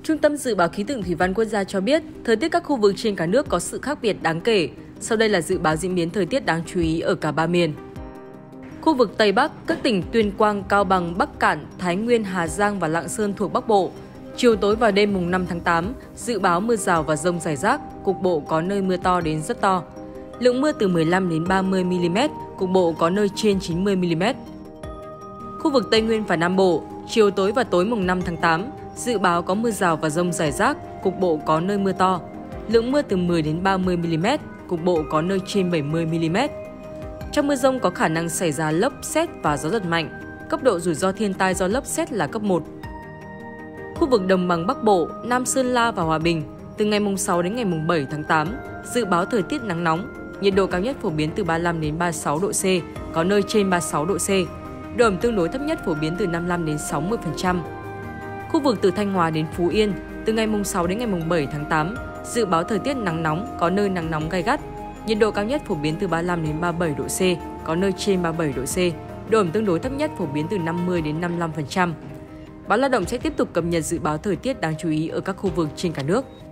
Trung tâm Dự báo Khí tượng Thủy văn Quốc gia cho biết, thời tiết các khu vực trên cả nước có sự khác biệt đáng kể. Sau đây là dự báo diễn biến thời tiết đáng chú ý ở cả ba miền. Khu vực Tây Bắc, các tỉnh Tuyên Quang, Cao Bằng, Bắc Kạn, Thái Nguyên, Hà Giang và Lạng Sơn thuộc Bắc Bộ. Chiều tối và đêm mùng 5 tháng 8, dự báo mưa rào và dông rải rác, cục bộ có nơi mưa to đến rất to. Lượng mưa từ 15 đến 30 mm, cục bộ có nơi trên 90 mm. Khu vực Tây Nguyên và Nam Bộ, chiều tối và tối mùng 5 tháng 8, dự báo có mưa rào và dông rải rác, cục bộ có nơi mưa to. Lượng mưa từ 10 đến 30 mm, cục bộ có nơi trên 70 mm. Trong mưa dông có khả năng xảy ra lốc, sét và gió giật mạnh. Cấp độ rủi ro thiên tai do lốc sét là cấp 1. Khu vực Đồng bằng Bắc Bộ, Nam Sơn La và Hòa Bình, từ ngày mùng 6 đến ngày mùng 7 tháng 8, dự báo thời tiết nắng nóng, nhiệt độ cao nhất phổ biến từ 35 đến 36 độ C, có nơi trên 36 độ C. Độ ẩm tương đối thấp nhất phổ biến từ 55 đến 60%. Khu vực từ Thanh Hóa đến Phú Yên, từ ngày mùng 6 đến ngày mùng 7 tháng 8, dự báo thời tiết nắng nóng, có nơi nắng nóng gay gắt. Nhiệt độ cao nhất phổ biến từ 35 đến 37 độ C, có nơi trên 37 độ C. Độ ẩm tương đối thấp nhất phổ biến từ 50 đến 55%. Báo Lao động sẽ tiếp tục cập nhật dự báo thời tiết đáng chú ý ở các khu vực trên cả nước.